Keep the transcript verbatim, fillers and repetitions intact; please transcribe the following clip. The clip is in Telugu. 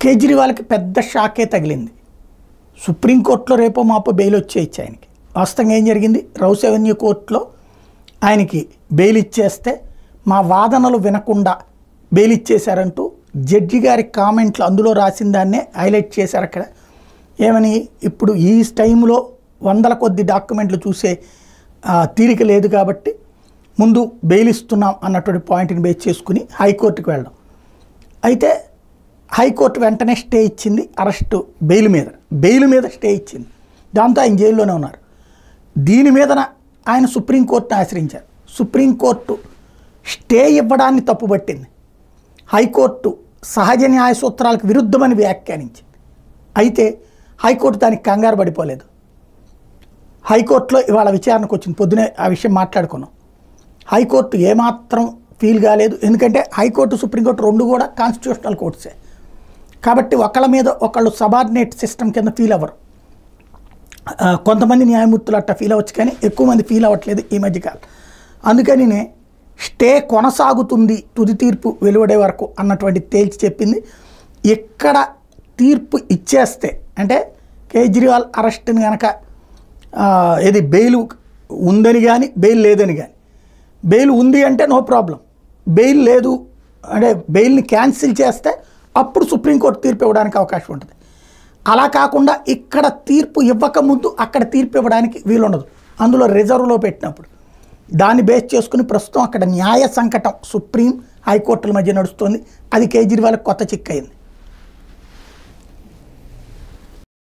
కేజ్రీవాల్కి పెద్ద షాకే తగిలింది. సుప్రీంకోర్టులో రేపో మాపో బెయిల్ వచ్చేయచ్చు ఆయనకి. వాస్తవంగా ఏం జరిగింది, రౌస్ అవెన్యూ కోర్టులో ఆయనకి బెయిల్ ఇచ్చేస్తే మా వాదనలు వినకుండా బెయిల్ ఇచ్చేశారంటూ జడ్జి గారి కామెంట్లు అందులో రాసిన దాన్నే హైలైట్ చేశారు అక్కడ. ఏమని, ఇప్పుడు ఈ టైంలో వందల కొద్ది డాక్యుమెంట్లు చూసే తీరిక లేదు కాబట్టి ముందు బెయిల్ ఇస్తున్నాం అన్నటువంటి పాయింట్ని బేస్ చేసుకుని హైకోర్టుకు వెళ్ళడం. అయితే హైకోర్టు వెంటనే స్టే ఇచ్చింది అరెస్టు బెయిల్ మీద బెయిల్ మీద స్టే ఇచ్చింది. దాంతో ఆయన జైల్లోనే ఉన్నారు. దీని మీదన ఆయన సుప్రీంకోర్టును ఆశ్రయించారు. సుప్రీంకోర్టు స్టే ఇవ్వడాన్ని తప్పుపట్టింది. హైకోర్టు సహజ న్యాయ సూత్రాలకు విరుద్ధమని వ్యాఖ్యానించింది. అయితే హైకోర్టు దానికి కంగారు పడిపోలేదు. హైకోర్టులో ఇవాళ విచారణకు వచ్చింది. పొద్దునే ఆ విషయం మాట్లాడుకున్నాం. హైకోర్టు ఏమాత్రం ఫీల్ కాలేదు. ఎందుకంటే హైకోర్టు సుప్రీంకోర్టు రెండు కూడా కాన్స్టిట్యూషనల్ కోర్ట్సే కాబట్టి ఒకళ్ళ మీద ఒకళ్ళు సబార్డినేట్ సిస్టమ్ కింద ఫీల్ అవ్వరు. కొంతమంది న్యాయమూర్తులు అట్లా ఫీల్ అవ్వచ్చు, కానీ ఎక్కువ మంది ఫీల్ అవ్వట్లేదు ఈ మధ్యకాలం. అందుకని స్టే కొనసాగుతుంది తుది తీర్పు వెలువడే వరకు అన్నటువంటి తేల్చి చెప్పింది. ఎక్కడ తీర్పు ఇచ్చేస్తే అంటే కేజ్రీవాల్ అరెస్ట్ని కనుక ఏది బెయిల్ ఉందని కానీ బెయిల్ లేదని కానీ, బెయిల్ ఉంది అంటే నో ప్రాబ్లం, బెయిల్ లేదు అంటే బెయిల్ని క్యాన్సిల్ చేస్తే అప్పుడు సుప్రీంకోర్టు తీర్పు ఇవ్వడానికి అవకాశం ఉంటుంది. అలా కాకుండా ఇక్కడ తీర్పు ఇవ్వకముందు అక్కడ తీర్పు ఇవ్వడానికి వీలుండదు. అందులో రిజర్వ్లో పెట్టినప్పుడు దాన్ని బేస్ చేసుకుని ప్రస్తుతం అక్కడ న్యాయ సంకటం సుప్రీం హైకోర్టుల మధ్య నడుస్తుంది. అది కేజ్రీవాల్కి కొత్త చిక్కు అయింది.